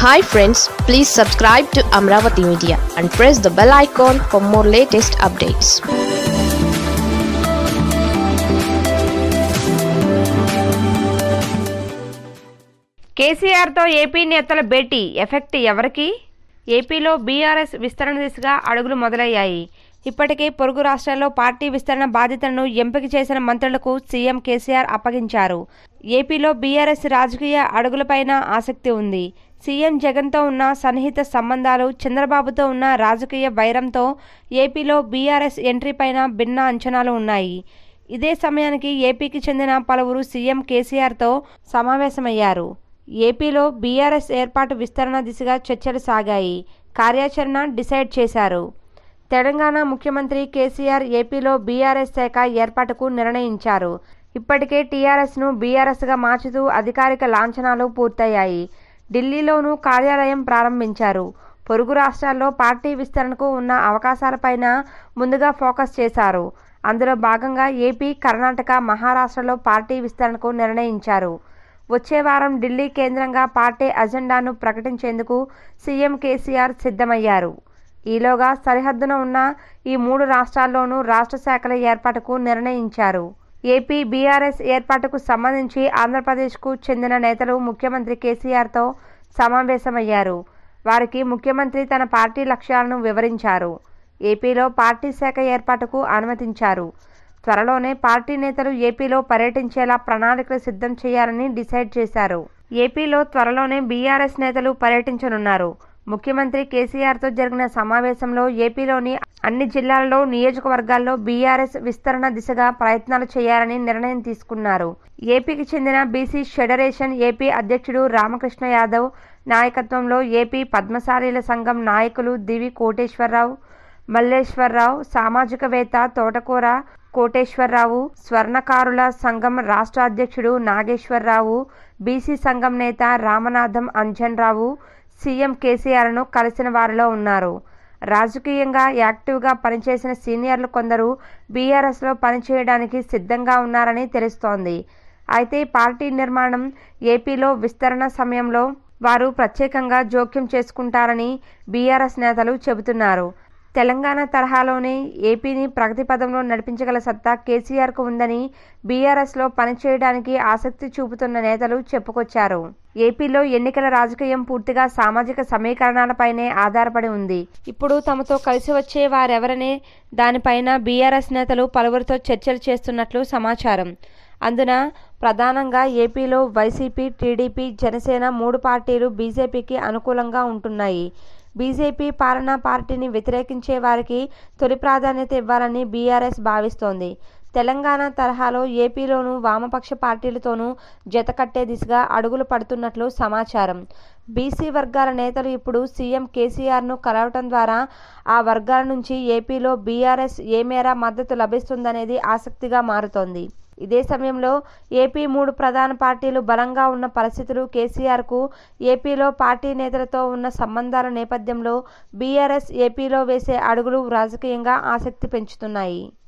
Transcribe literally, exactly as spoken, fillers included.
Hi friends, please subscribe to Amaravathi Media and press the bell icon for more latest updates. K C R తో AP నేతల భేటీ effect ఎవరికి? ఏపీలో B R S విస్తరణ దిశగా అడుగులు మొదలయ్యాయి. ఇప్పటికే పొరుగు రాష్ట్రాల్లో పార్టీ విస్తరణ బాధ్యతలను ఎంపిక చేసిన మంత్రులకు సీఎం కేసీఆర్ అప్పగించారు. ఏపీలో B R S రాజకీయ అడుగులపైన ఆసక్తి ఉంది. సీఎం జగన్తో ఉన్న సన్నిహిత సంబంధాలు, చంద్రబాబుతో ఉన్న రాజకీయ వైరంతో ఏపీలో B R S ఎంట్రీపైన భిన్న అంచనాలు ఉన్నాయి. ఇదే సమయానికి ఏపీకి చెందిన పలువురు సీఎం కేసీఆర్తో సమావేశమయ్యారు. ఏపీలో B R S ఏర్పాటు విస్తరణ దిశగా చర్చలు సాగాయి. కార్యాచరణ డిసైడ్ చేశారు. తెలంగాణ ముఖ్యమంత్రి కేసీఆర్ ఏపీలో B R S శాఖ ఏర్పాటుకు నిర్ణయించారు. ఇప్పటికే టీఆర్ఎస్ను B R Sగా మార్చుతూ అధికారిక లాంఛనాలు పూర్తయ్యాయి. ఢిల్లీలోనూ కార్యాలయం ప్రారంభించారు. పొరుగు రాష్ట్రాల్లో పార్టీ విస్తరణకు ఉన్న అవకాశాలపైన ముందుగా ఫోకస్ చేశారు. అందులో భాగంగా ఏపీ, కర్ణాటక, మహారాష్ట్రలో పార్టీ విస్తరణకు నిర్ణయించారు. వచ్చే వారం ఢిల్లీ కేంద్రంగా పార్టీ అజెండాను ప్రకటించేందుకు సీఎం కేసీఆర్ సిద్ధమయ్యారు. ఈలోగా సరిహద్దున ఉన్న ఈ మూడు రాష్ట్రాల్లోనూ రాష్ట్ర శాఖల ఏర్పాటుకు నిర్ణయించారు. ఏపీ B R S ఏర్పాటుకు సంబంధించి ఆంధ్రప్రదేశ్కు చెందిన నేతలు ముఖ్యమంత్రి కేసీఆర్తో సమావేశమయ్యారు. వారికి ముఖ్యమంత్రి తన పార్టీ లక్ష్యాలను వివరించారు. ఏపీలో పార్టీ శాఖ ఏర్పాటుకు అనుమతించారు. త్వరలోనే పార్టీ నేతలు ఏపీలో పర్యటించేలా ప్రణాళికలు సిద్ధం చేయాలని డిసైడ్ చేశారు. ఏపీలో త్వరలోనే B R S నేతలు పర్యటించనున్నారు. ముఖ్యమంత్రి కేసీఆర్తో జరిగిన సమావేశంలో ఏపీలోని అన్ని జిల్లాల్లో, నియోజకవర్గాల్లో B R S విస్తరణ దిశగా ప్రయత్నాలు చేయాలని నిర్ణయం తీసుకున్నారు. ఏపీకి చెందిన బీసీ ఫెడరేషన్ ఏపీ అధ్యక్షుడు రామకృష్ణ యాదవ్ నాయకత్వంలో ఏపీ పద్మశాలీల సంఘం నాయకులు దివి కోటేశ్వరరావు, మల్లేశ్వరరావు, సామాజికవేత్త తోటకూర కోటేశ్వరరావు, స్వర్ణకారుల సంఘం రాష్ట్ర అధ్యక్షుడు నాగేశ్వరరావు, బీసీ సంఘం నేత రామనాథం అంజన్ రావు సీఎం కేసీఆర్ను కలిసిన వారిలో ఉన్నారు. రాజకీయంగా యాక్టివ్గా పనిచేసిన సీనియర్లు కొందరు B R Sలో పనిచేయడానికి సిద్ధంగా ఉన్నారని తెలుస్తోంది. అయితే పార్టీ నిర్మాణం, ఏపీలో విస్తరణ సమయంలో వారు ప్రత్యేకంగా జోక్యం చేసుకుంటారని B R S నేతలు చెబుతున్నారు. తెలంగాణ తరహాలోనే ఏపీని ప్రగతి పదంలో నడిపించగల సత్తా కేసీఆర్కు ఉందని B R Sలో పనిచేయడానికి ఆసక్తి చూపుతున్న నేతలు చెప్పుకొచ్చారు. ఏపీలో ఎన్నికల రాజకీయం పూర్తిగా సామాజిక సమీకరణాలపైనే ఆధారపడి ఉంది. ఇప్పుడు తమతో కలిసి వచ్చే వారెవరనే దానిపైన B R S నేతలు పలువురితో చర్చలు చేస్తున్నట్లు సమాచారం. అందున ప్రధానంగా ఏపీలో వైసీపీ, టీడీపీ, జనసేన మూడు పార్టీలు బీజేపీకి అనుకూలంగా ఉంటున్నాయి. బీజేపీ పాలనా పార్టీని వ్యతిరేకించే వారికి తొలి ప్రాధాన్యత ఇవ్వాలని B R S భావిస్తోంది. తెలంగాణ తరహాలో ఏపీలోనూ వామపక్ష పార్టీలతోనూ జతకట్టే దిశగా అడుగులు పడుతున్నట్లు సమాచారం. బీసీ వర్గాల నేతలు ఇప్పుడు సీఎం కేసీఆర్ను కలవటం ద్వారా ఆ వర్గాల నుంచి ఏపీలో B R S ఏ మేర మద్దతు లభిస్తుందనేది ఆసక్తిగా మారుతోంది. ఇదే సమయంలో ఏపీ మూడు ప్రధాన పార్టీలు బలంగా ఉన్న పరిస్థితులు కేసీఆర్కు ఏపీలో పార్టీ నేతలతో ఉన్న సంబంధాల నేపథ్యంలో B R S ఏపీలో వేసే అడుగులు రాజకీయంగా ఆసక్తి పెంచుతున్నాయి.